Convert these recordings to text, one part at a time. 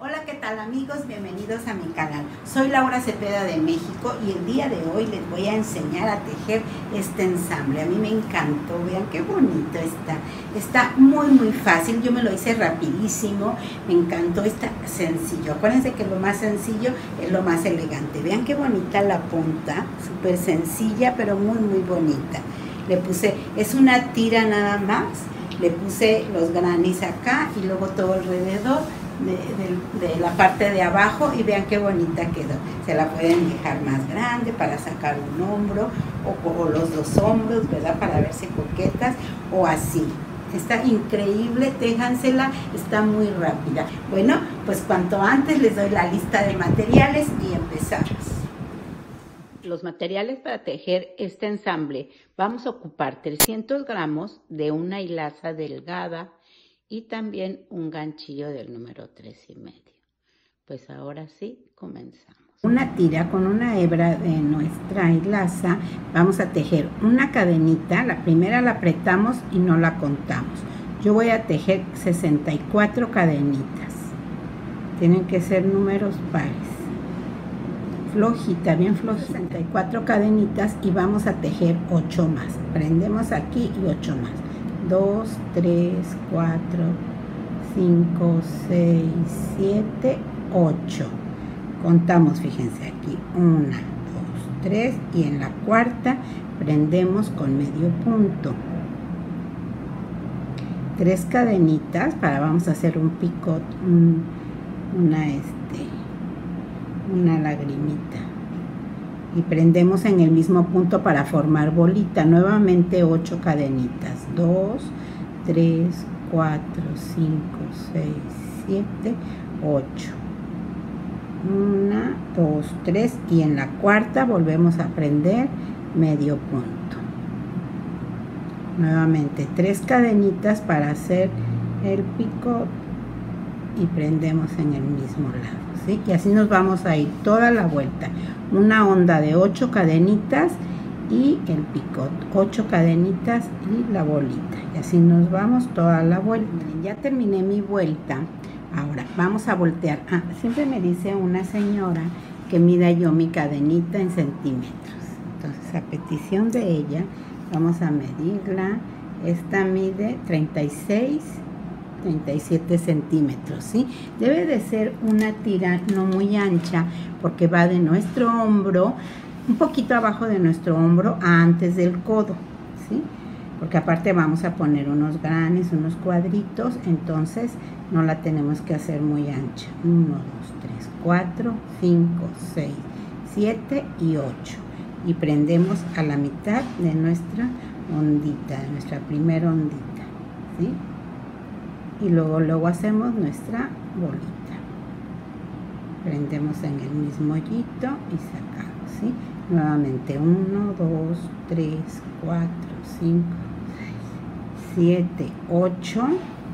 Hola, ¿qué tal amigos? Bienvenidos a mi canal. Soy Laura Cepeda de México y el día de hoy les voy a enseñar a tejer este ensamble. A mí me encantó, vean qué bonito está. Está muy fácil, yo me lo hice rapidísimo, me encantó, está sencillo. Acuérdense que lo más sencillo es lo más elegante. Vean qué bonita la punta, súper sencilla pero muy bonita. Le puse, es una tira nada más, le puse los granis acá y luego todo alrededor de la parte de abajo y vean qué bonita quedó. Se la pueden dejar más grande para sacar un hombro o los dos hombros, ¿verdad? Para verse coquetas o así. Está increíble, téjansela, está muy rápida. Bueno, pues cuanto antes les doy la lista de materiales y empezamos. Los materiales para tejer este ensamble, vamos a ocupar 300 gramos de una hilaza delgada y también un ganchillo del número 3,5. Pues ahora sí, comenzamos. Una tira con una hebra de nuestra hilaza, vamos a tejer una cadenita. La primera la apretamos y no la contamos. Yo voy a tejer 64 cadenitas. Tienen que ser números pares. Flojita, bien flojita. 64 cadenitas y vamos a tejer 8 más. Prendemos aquí y 8 más. 2, 3, 4, 5, 6, 7, 8. Contamos, fíjense aquí, 1, 2, 3 y en la cuarta prendemos con medio punto. 3 cadenitas vamos a hacer un picot, una lagrimita. Y prendemos en el mismo punto para formar bolita. Nuevamente 8 cadenitas. 2, 3, 4, 5, 6, 7, 8. 1, 2, 3 y en la cuarta volvemos a prender medio punto. Nuevamente 3 cadenitas para hacer el picot y prendemos en el mismo lado. ¿Sí? Y así nos vamos a ir toda la vuelta. Una onda de 8 cadenitas y el picot, 8 cadenitas y la bolita. Y así nos vamos toda la vuelta. Ya terminé mi vuelta. Ahora vamos a voltear. Siempre me dice una señora que mida yo mi cadenita en centímetros. Entonces, a petición de ella, vamos a medirla. Esta mide 37 centímetros, ¿sí? Debe de ser una tira no muy ancha porque va de nuestro hombro, un poquito abajo de nuestro hombro antes del codo, ¿sí? Porque aparte vamos a poner unos granes, unos cuadritos, entonces no la tenemos que hacer muy ancha. 1, 2, 3, 4, 5, 6, 7 y 8. Y prendemos a la mitad de nuestra ondita, de nuestra primera ondita, ¿sí? Y luego hacemos nuestra bolita. Prendemos en el mismo hoyito y sacamos, ¿sí? Nuevamente 1, 2, 3, 4, 5, 6, 7, 8.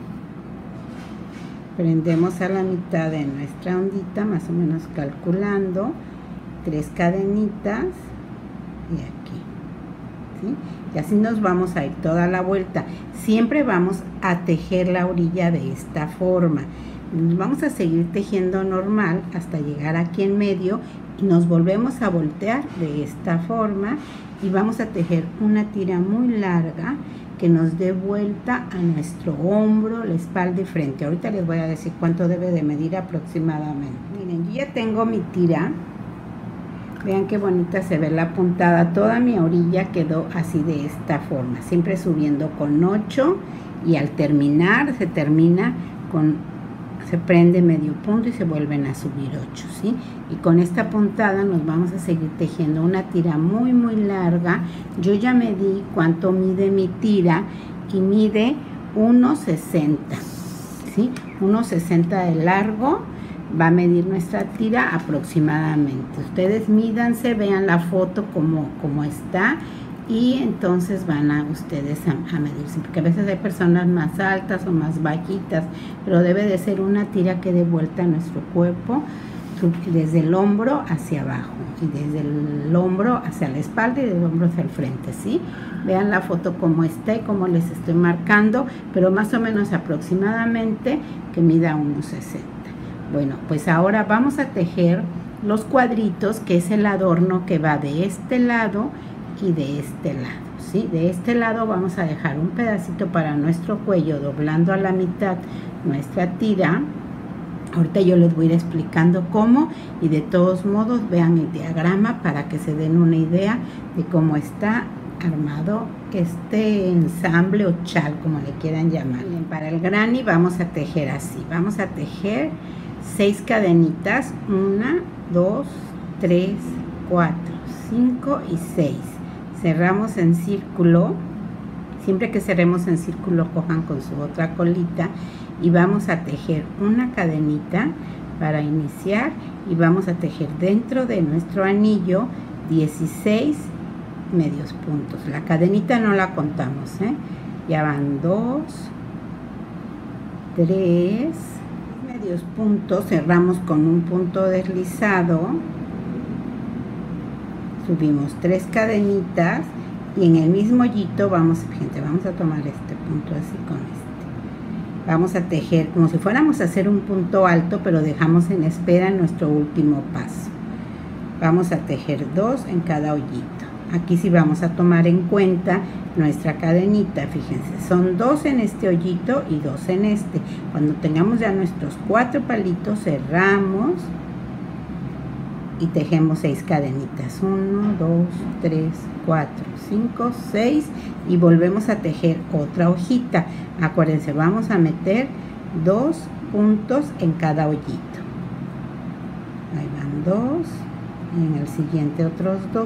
Prendemos a la mitad de nuestra ondita, más o menos calculando, 3 cadenitas y aquí, ¿sí? Y así nos vamos a ir toda la vuelta. Siempre vamos a tejer la orilla de esta forma. Vamos a seguir tejiendo normal hasta llegar aquí en medio y nos volvemos a voltear de esta forma y vamos a tejer una tira muy larga que nos dé vuelta a nuestro hombro, la espalda y frente. Ahorita les voy a decir cuánto debe de medir aproximadamente. Miren, yo ya tengo mi tira. Vean qué bonita se ve la puntada. Toda mi orilla quedó así de esta forma. Siempre subiendo con 8 y al terminar se prende medio punto y se vuelven a subir 8, ¿sí? Y con esta puntada nos vamos a seguir tejiendo una tira muy larga. Yo ya medí cuánto mide mi tira y mide 1,60, ¿sí? 1,60 de largo. Va a medir nuestra tira aproximadamente. Ustedes mídanse, vean la foto como está y entonces van a ustedes a medirse, porque a veces hay personas más altas o más bajitas, pero debe de ser una tira que dé vuelta a nuestro cuerpo desde el hombro hacia abajo y desde el hombro hacia la espalda y del hombro hacia el frente, ¿sí? Vean la foto como está y como les estoy marcando, pero más o menos aproximadamente que mida 1,60. Bueno, pues ahora vamos a tejer los cuadritos, que es el adorno que va de este lado y de este lado, ¿sí? De este lado vamos a dejar un pedacito para nuestro cuello, doblando a la mitad nuestra tira. Ahorita yo les voy a ir explicando cómo, y de todos modos vean el diagrama para que se den una idea de cómo está armado este ensamble o chal, como le quieran llamar. Bien, para el granny vamos a tejer así, vamos a tejer 6 cadenitas, 1, 2, 3, 4, 5 y 6. Cerramos en círculo. Siempre que cerremos en círculo, cojan con su otra colita y vamos a tejer una cadenita para iniciar, y vamos a tejer dentro de nuestro anillo 16 medios puntos. La cadenita no la contamos, ya van 2, 3 medios puntos. Cerramos con un punto deslizado, subimos 3 cadenitas y en el mismo hoyito vamos a tomar este punto así con este. Vamos a tejer como si fuéramos a hacer un punto alto, pero dejamos en espera en nuestro último paso. Vamos a tejer 2 en cada hoyito. Aquí sí vamos a tomar en cuenta nuestra cadenita, fíjense, son 2 en este hoyito y 2 en este. Cuando tengamos ya nuestros 4 palitos, cerramos y tejemos 6 cadenitas, 1, 2, 3, 4, 5, 6, y volvemos a tejer otra hojita. Acuérdense, vamos a meter 2 puntos en cada hoyito. Ahí van 2 y en el siguiente otros 2.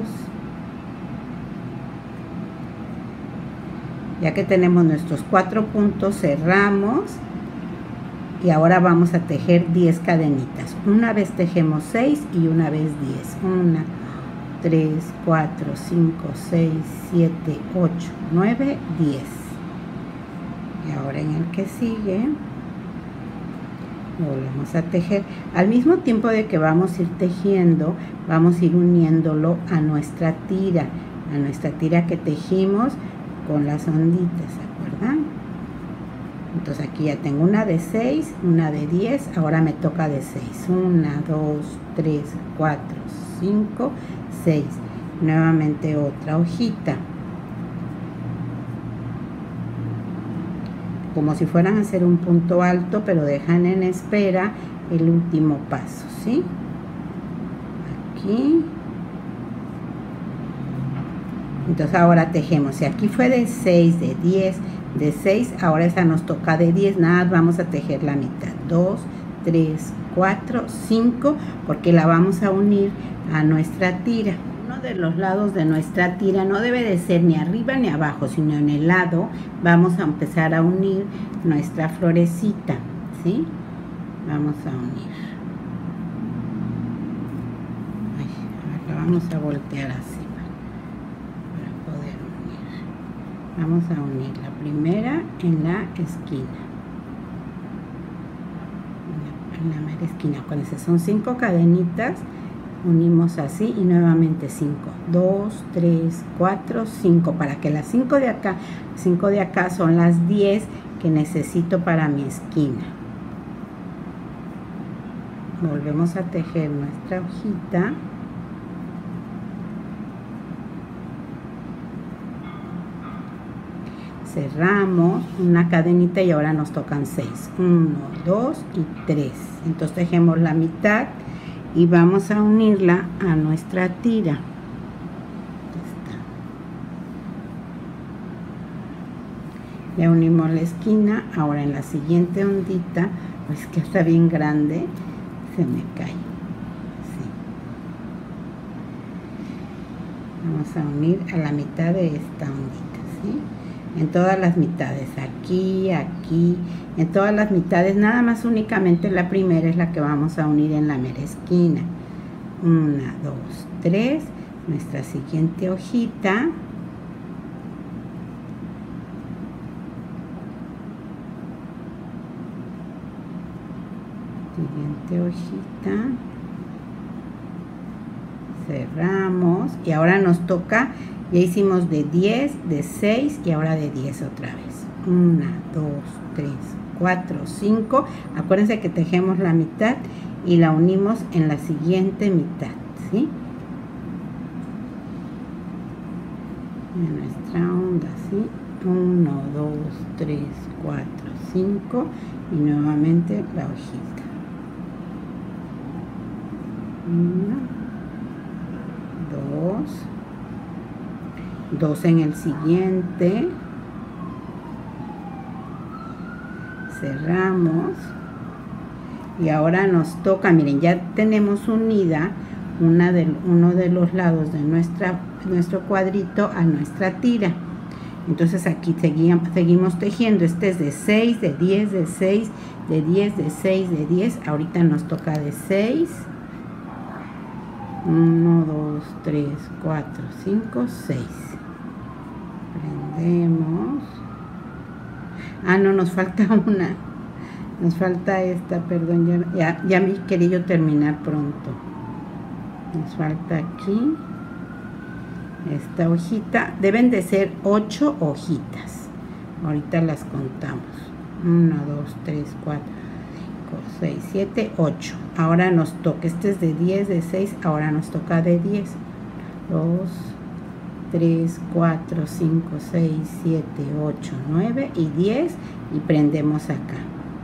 Ya que tenemos nuestros 4 puntos, cerramos y ahora vamos a tejer 10 cadenitas. Una vez tejemos 6 y una vez 10. 1, 3, 4, 5, 6, 7, 8, 9, 10. Y ahora en el que sigue volvemos a tejer. Al mismo tiempo de que vamos a ir tejiendo, vamos a ir uniéndolo a nuestra tira que tejimos con las onditas, ¿se acuerdan? Entonces aquí ya tengo una de 6, una de 10, ahora me toca de 6. 1, 2, 3, 4, 5, 6. Nuevamente otra hojita. Como si fueran a hacer un punto alto, pero dejan en espera el último paso, ¿sí? Aquí. Entonces ahora tejemos, si aquí fue de 6, de 10, de 6, ahora esa nos toca de 10, nada, vamos a tejer la mitad, 2, 3, 4, 5, porque la vamos a unir a nuestra tira. Uno de los lados de nuestra tira no debe de ser ni arriba ni abajo, sino en el lado vamos a empezar a unir nuestra florecita, ¿sí? Vamos a unir. Ay, la vamos a voltear así. Vamos a unir la primera en la esquina. En la mera esquina. Acuérdense, son 5 cadenitas. Unimos así y nuevamente 5. 2, 3, 4, 5. Para que las 5 de acá son las 10 que necesito para mi esquina. Volvemos a tejer nuestra hojita. Cerramos una cadenita y ahora nos tocan 6. 1, 2 y 3. Entonces tejemos la mitad y vamos a unirla a nuestra tira. Le unimos la esquina. Ahora en la siguiente ondita, pues que está bien grande, se me cae. Sí. Vamos a unir a la mitad de esta ondita, ¿sí? En todas las mitades, aquí, aquí, en todas las mitades, nada más únicamente la primera es la que vamos a unir en la mera esquina. 1, 2, 3, nuestra siguiente hojita. Siguiente hojita. Cerramos y ahora nos toca. Ya hicimos de 10, de 6 y ahora de 10 otra vez. 1, 2, 3, 4, 5. Acuérdense que tejemos la mitad y la unimos en la siguiente mitad, ¿sí? En nuestra onda, ¿sí? 1, 2, 3, 4, 5 y nuevamente la hojita. 1, 2 en el siguiente, cerramos y ahora nos toca, miren, ya tenemos unida uno de los lados de nuestro cuadrito a nuestra tira. Entonces aquí seguimos tejiendo. Este es de 6, de 10, de 6, de 10, de 6, de 10. Ahorita nos toca de 6. 1, 2, 3, 4, 5, 6. Prendemos. Ah, no, nos falta una. Nos falta esta, perdón, ya me quería yo terminar pronto. Nos falta aquí esta hojita. Deben de ser 8 hojitas. Ahorita las contamos. 1, 2, 3, 4, 5, 6, 7, 8. Ahora nos toca, este es de 10, de 6, ahora nos toca de 10. 2, 3, 4, 5, 6, 7, 8, 9 y 10 y prendemos acá.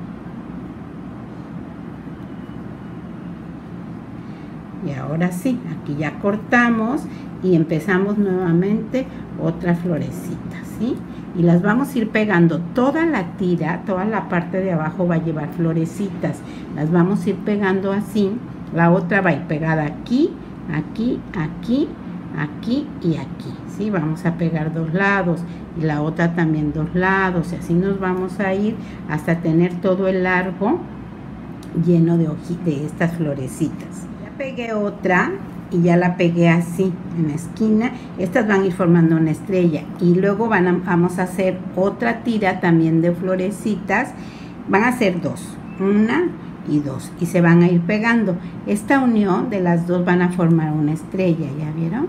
Y ahora sí, aquí ya cortamos y empezamos nuevamente otra florecita, ¿sí? Y las vamos a ir pegando. Toda la tira, toda la parte de abajo va a llevar florecitas. Las vamos a ir pegando así. La otra va a ir pegada aquí, aquí, aquí, aquí y aquí, ¿sí? Vamos a pegar 2 lados y la otra también 2 lados. Y así nos vamos a ir hasta tener todo el largo lleno de estas florecitas. Pegué otra y ya la pegué así en la esquina. Estas van a ir formando una estrella y luego vamos a hacer otra tira también de florecitas. Van a ser 2, 1 y 2 y se van a ir pegando. Esta unión de las dos van a formar una estrella, ¿ya vieron?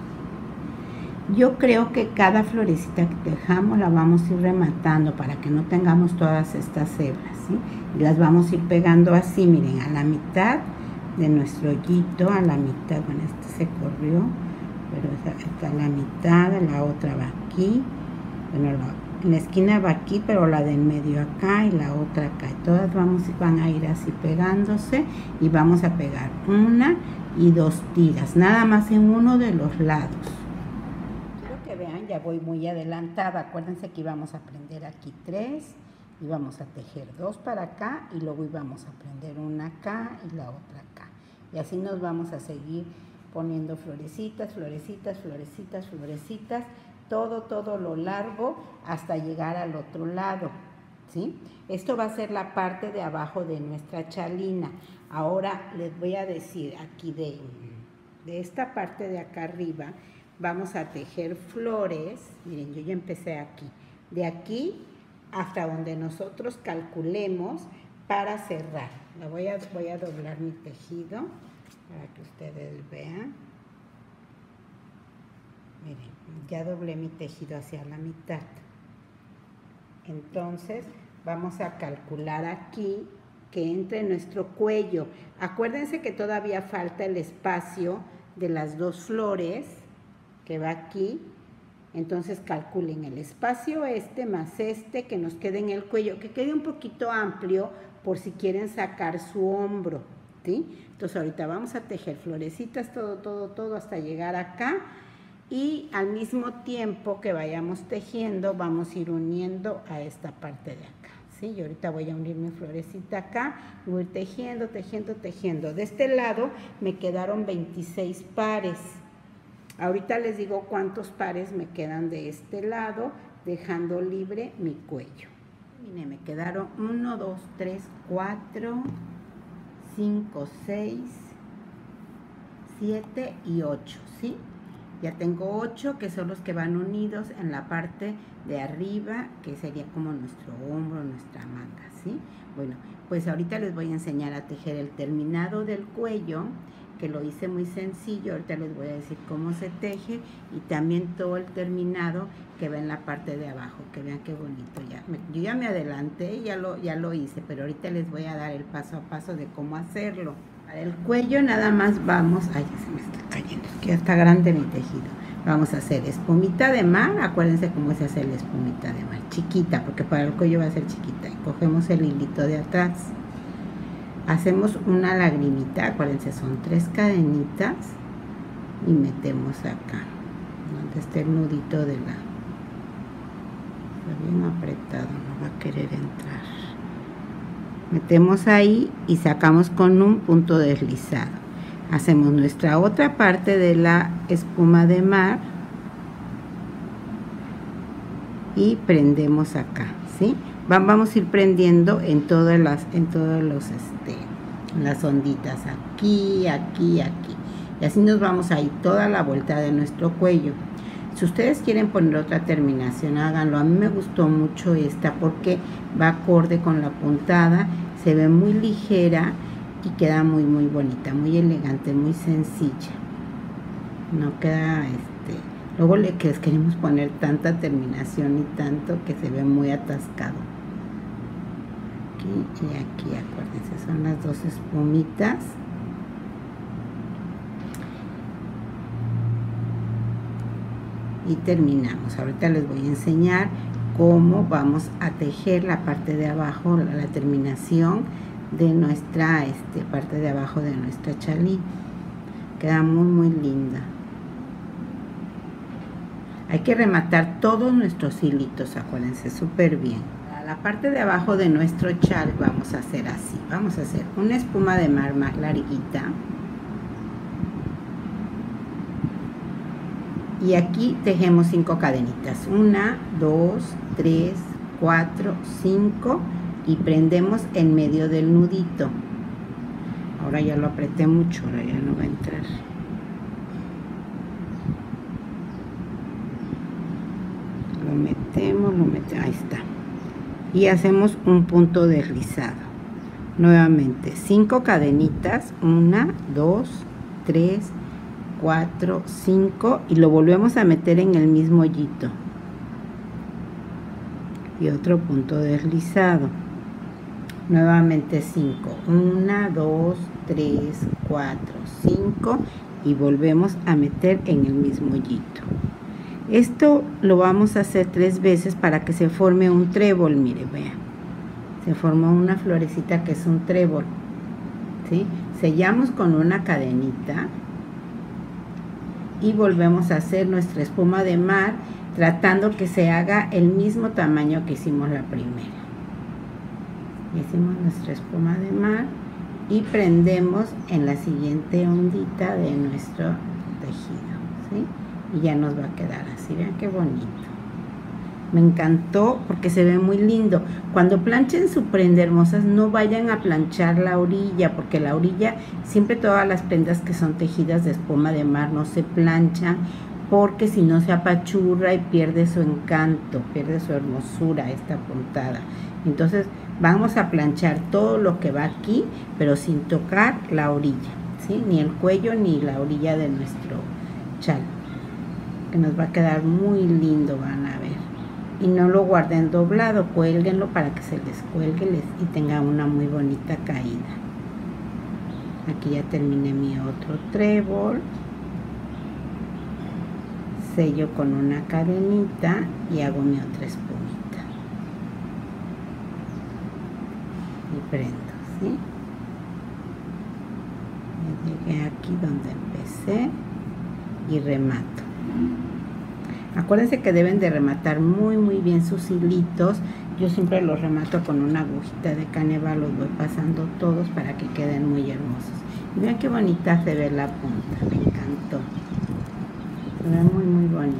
Yo creo que cada florecita que dejamos la vamos a ir rematando para que no tengamos todas estas hebras, ¿sí? Y las vamos a ir pegando así, miren, a la mitad de nuestro hoyito, a la mitad. Bueno, este se corrió, pero está a la mitad, la otra va aquí, bueno, en la esquina va aquí, pero la del medio acá y la otra acá. Y todas van a ir así pegándose y vamos a pegar 1 y 2 tiras, nada más en uno de los lados. Quiero que vean, ya voy muy adelantada. Acuérdense que íbamos a prender aquí 3. Íbamos a tejer 2 para acá y luego íbamos a prender una acá y la otra acá. Y así nos vamos a seguir poniendo florecitas, florecitas, florecitas, florecitas, todo lo largo hasta llegar al otro lado, ¿sí? Esto va a ser la parte de abajo de nuestra chalina. Ahora les voy a decir aquí de esta parte de acá arriba, vamos a tejer flores. Miren, yo ya empecé aquí. De aquí hasta donde nosotros calculemos para cerrar. Voy a doblar mi tejido para que ustedes vean. Miren, ya doblé mi tejido hacia la mitad. Entonces vamos a calcular aquí que entre nuestro cuello. Acuérdense que todavía falta el espacio de las 2 flores que va aquí. Entonces calculen el espacio este más este que nos quede en el cuello, que quede un poquito amplio por si quieren sacar su hombro, ¿sí? Entonces ahorita vamos a tejer florecitas, todo hasta llegar acá y al mismo tiempo que vayamos tejiendo vamos a ir uniendo a esta parte de acá, ¿sí? Y ahorita voy a unir mi florecita acá y voy tejiendo, tejiendo, tejiendo. De este lado me quedaron 26 pares. Ahorita les digo cuántos pares me quedan de este lado, dejando libre mi cuello. Miren, me quedaron 1, 2, 3, 4, 5, 6, 7 y 8, ¿sí? Ya tengo 8 que son los que van unidos en la parte de arriba, que sería como nuestro hombro, nuestra manga, ¿sí? Bueno, pues ahorita les voy a enseñar a tejer el terminado del cuello, porque lo hice muy sencillo. Ahorita les voy a decir cómo se teje y también todo el terminado que va en la parte de abajo, que vean qué bonito. Yo ya me adelanté, ya lo hice, pero ahorita les voy a dar el paso a paso de cómo hacerlo. Para el cuello nada más vamos, ay, ya se me está cayendo, es que ya está grande mi tejido. Vamos a hacer espumita de mar, acuérdense cómo se hace la espumita de mar, chiquita, porque para el cuello va a ser chiquita. Y cogemos el hilito de atrás, hacemos una lagrimita, acuérdense, son 3 cadenitas y metemos acá, donde está el nudito de la, está bien apretado, no va a querer entrar. Metemos ahí y sacamos con un punto deslizado. Hacemos nuestra otra parte de la espuma de mar y prendemos acá, ¿sí? Vamos a ir prendiendo en todas las las onditas, aquí, aquí, aquí. Y así nos vamos a ir toda la vuelta de nuestro cuello. Si ustedes quieren poner otra terminación, háganlo. A mí me gustó mucho esta porque va acorde con la puntada, se ve muy ligera y queda muy muy bonita, muy elegante, muy sencilla. No queda luego les queremos poner tanta terminación y tanto que se ve muy atascado. Aquí y aquí, acuérdense, son las 2 espumitas. Y terminamos. Ahorita les voy a enseñar cómo vamos a tejer la parte de abajo, la terminación de nuestra parte de abajo de nuestra chalí. Queda muy muy linda. Hay que rematar todos nuestros hilitos, acuérdense, súper bien. Para la parte de abajo de nuestro chal vamos a hacer así. Vamos a hacer una espuma de mar más larguita. Y aquí tejemos 5 cadenitas. 1, 2, 3, 4, 5 y prendemos en medio del nudito. Ahora ya lo apreté mucho, ahora ya no va a entrar. Lo metemos, ahí está. Y hacemos un punto deslizado. Nuevamente, 5 cadenitas, 1, 2, 3, 4, 5 y lo volvemos a meter en el mismo hoyito. Y otro punto deslizado. Nuevamente 5, 1, 2, 3, 4, 5 y volvemos a meter en el mismo hoyito. Esto lo vamos a hacer 3 veces para que se forme un trébol. Mire, vean, se formó una florecita que es un trébol, ¿sí? Sellamos con una cadenita y volvemos a hacer nuestra espuma de mar, tratando que se haga el mismo tamaño que hicimos la primera. Hicimos nuestra espuma de mar y prendemos en la siguiente ondita de nuestro tejido, ¿sí? Y ya nos va a quedar así. Vean qué bonito. Me encantó porque se ve muy lindo. Cuando planchen su prenda, hermosas, no vayan a planchar la orilla, porque la orilla, siempre todas las prendas que son tejidas de espuma de mar no se planchan, porque si no se apachurra y pierde su encanto, pierde su hermosura esta puntada. Entonces vamos a planchar todo lo que va aquí, pero sin tocar la orilla, ¿sí? Ni el cuello ni la orilla de nuestro chal, que nos va a quedar muy lindo, van a ver. Y no lo guarden doblado, cuélguenlo para que se les cuelgue y tenga una muy bonita caída. Aquí ya terminé mi otro trébol. Sello con una cadenita y hago mi otra espumita. Y prendo, ¿sí? Ya llegué aquí donde empecé y remato. Acuérdense que deben de rematar muy muy bien sus hilitos. Yo siempre los remato con una agujita de caneva, los voy pasando todos para que queden muy hermosos. Y vean qué bonita se ve la punta, me encantó. Se ve muy muy bonita.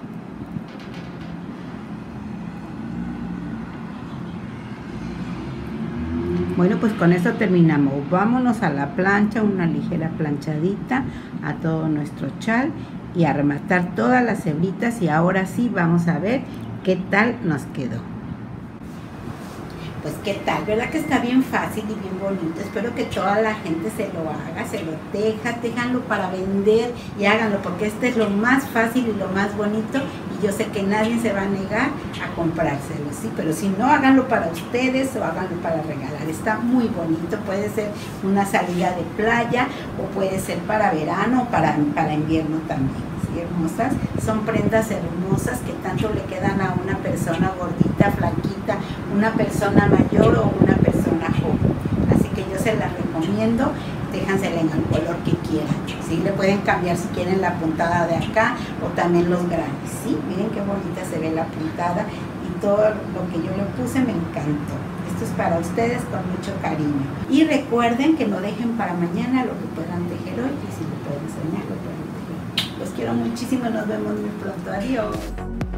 Bueno, pues con esto terminamos. Vámonos a la plancha, una ligera planchadita a todo nuestro chal y a rematar todas las hebritas, y ahora sí vamos a ver qué tal nos quedó. Pues qué tal, ¿verdad que está bien fácil y bien bonito? Espero que toda la gente se lo haga, se lo téjanlo para vender y háganlo, porque este es lo más fácil y lo más bonito, y yo sé que nadie se va a negar a comprárselo, ¿sí? Pero si no, háganlo para ustedes o háganlo para regalar. Está muy bonito, puede ser una salida de playa o puede ser para verano o para invierno también. Hermosas, son prendas hermosas que tanto le quedan a una persona gordita, flaquita, una persona mayor o una persona joven. Así que yo se las recomiendo, déjansela en el color que quieran, ¿sí? Le pueden cambiar si quieren la puntada de acá o también los granos, ¿sí? Miren qué bonita se ve la puntada y todo lo que yo le puse me encantó. Esto es para ustedes con mucho cariño. Y recuerden que no dejen para mañana lo que puedan tejer hoy, y si lo pueden soñar, lo pueden tejer. Los quiero muchísimo, nos vemos muy pronto. Adiós.